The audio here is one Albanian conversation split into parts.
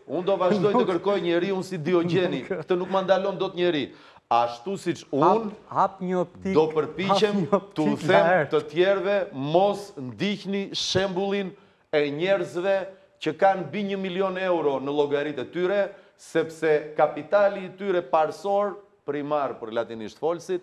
Unë do vazhdoj të kërkoj njeri unë si Diogjeni. Këtë nuk më ndalon do të njeri. Ashtu si që unë do përpiqem të u them të tjerve mos ndihni shembullin e njerëzve që kanë mbi 1 milion euro në llogaritë e tyre, sepse kapitali i tyre parsor, primar për latinisht folsit,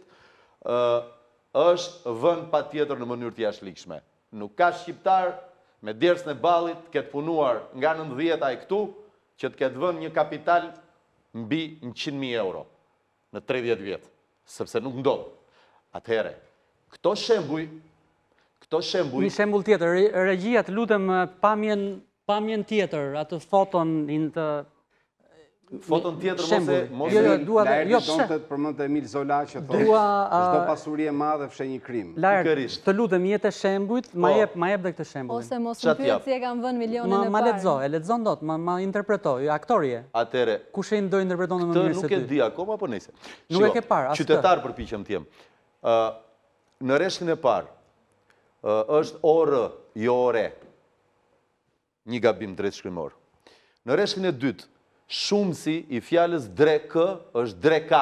është vënë patjetër në mënyrë të jashtëligjshme. Nuk ka shqiptar me djersën e ballit ketë punuar nga 90 ai këtu që të ketë vënë një kapital mbi 100.000 euro në 30 vjetë, sepse nuk ndodh. Atëhere, këto shembuj... Një shembull tjetër, regjia të lutem pamjen tjetër, atë foton të... Foton tjetër mos e... Laerti donë të përmend Emil Zola që thotë çdo pasuri e madhe fshe një krim. Laert, të lutem jetë shembujt, ma jep dhe këtë shembull. Ose mos më pyet si e kanë vënë milionin e parë. Ma lexon dot, ma interpretoj, aktorie. Atëre. Kush e do interpreton në mënyrë se ty? Këtë nuk e di akoma, po nejse. Nuk e ke parë as. Qytetar përpiqem të jem. Në rreshtin e parë është orë, jo ore. Një gabim drejtshkrimor. Në rreshtin e dytë, shumësi i fjalës drek është dreka.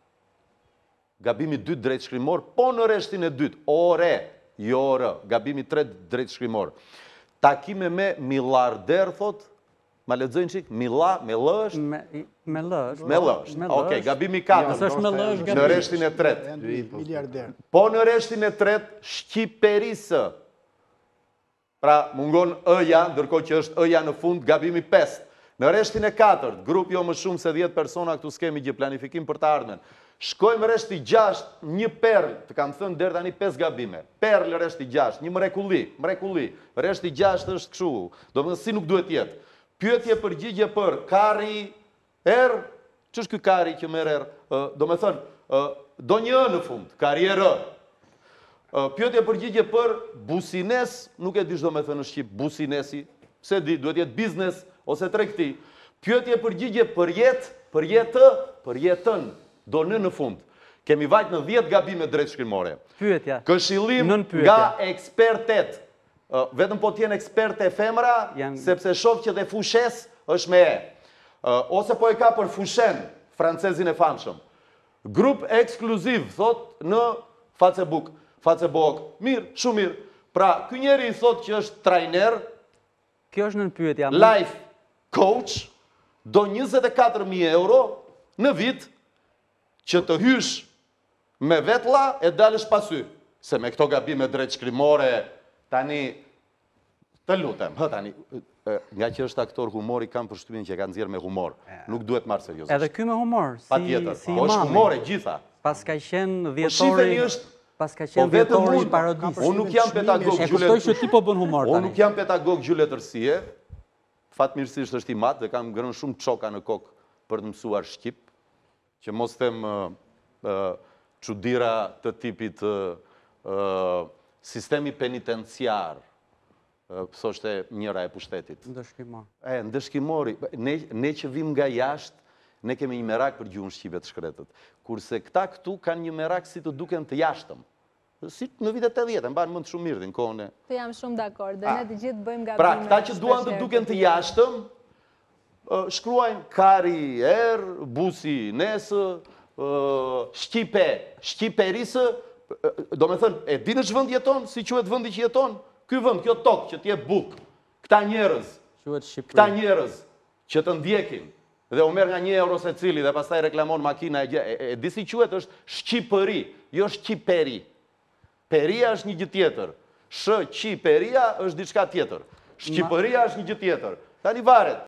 Gabimi 2 drejtshkrimor, po në rreshtin e dytë, ore, jo orë. Gabimi 3 drejtshkrimor. Takime me miliarder, thot, ma lexojnë qik, me lë është? Me lë është. Me lë është. Okej, gabimi 4. Në rreshtin e tretë. Po në rreshtin e tretë, shqiperisë. Pra, mungon ëja, ndërkohë që është ëja në fund, gabimi 5. Në rreshtin e 4, grup jo më shumë se 10 persona, këtu s'kemi gjë planifikim për të ardhmen. Shkojmë rreshti 6, një perl, të kam thënë deri tani 5 gabime. Perl rreshti 6, një mrekulli. Rreshti 6 është kështu, domethënë si nuk duhet jetë. Pyetje përgjigje për kari ç'është ky kari që merr er? Domethënë, do një në fund, karrierë. Pyetje përgjigje për busines, nuk e dish domethënë në shqip businesi, se di, duhet jetë biznes ose tregti. Pyetje përgjigje për jetë, për jetën, do në fund. Kemi vajt në 10 gabime drejtshkrimore. Pyetja. Këshillim nga ekspertet. Vetëm po t'jen eksperte e femra, sepse shoh që dhe fushes është me e. Ose po e ka për fushen, francezin e famshëm. Grup ekskluziv, thot në Facebook. Mirë, shumë mirë. Pra, ky njeri i thot që është trajner, kjo është në pyetja. Life coach, do 24.000 euro në vit që të hysh me vetla e dalësh pasy. Se me këto gabime drejtshkrimore, tani, të lutem, tani, nga që është aktor humori, kam përshtypjen që e ka nxjerrë me humor. Nuk duhet marrë seriozisht. Edhe ky me humor, patjetër, po është humor e gjitha. Pas ka qenë dhjetori i parodisë. Unë nuk jam pedagog E kuptoj që ti po bën humor tani. Unë nuk jam pedagog gjuletërsie, fatmirësisht është i mat dhe kam ngrënë shumë çoka në kokë për të mësuar shqip, që mos them çuditëra të tipit sistemi penitenciar, thoshte njëra e pushtetit. Ndëshkimor. Ndëshkimori. Ne që vim nga jashtë, ne kemi një merak për gjuhën shqipe të shkretët. Kurse këta këtu kanë një merak si të duken të jashtëm. Si në vitet 80, mbanë mund shumë mirë dhe në kohën e... Të jam shumë dakord, dhe ne të gjithë bëjmë gabime. Pra, këta që duan të duken të jashtëm, shkruajnë kari busi nesë, shqiperisë, do me thënë, e di në që vënd jeton, si quhet vëndi që jeton? Ky vënd, kjo tokë që t'je buk, këta njerëz që të ndjekin, dhe u merr nga 1 euro se cili dhe pastaj reklamon makina e di si quhet, është shqipëri, jo shqiperi. Peria është një gjë tjetër. Shqiperia është diçka tjetër. Shqipëria është një gjë tjetër. Tani varet.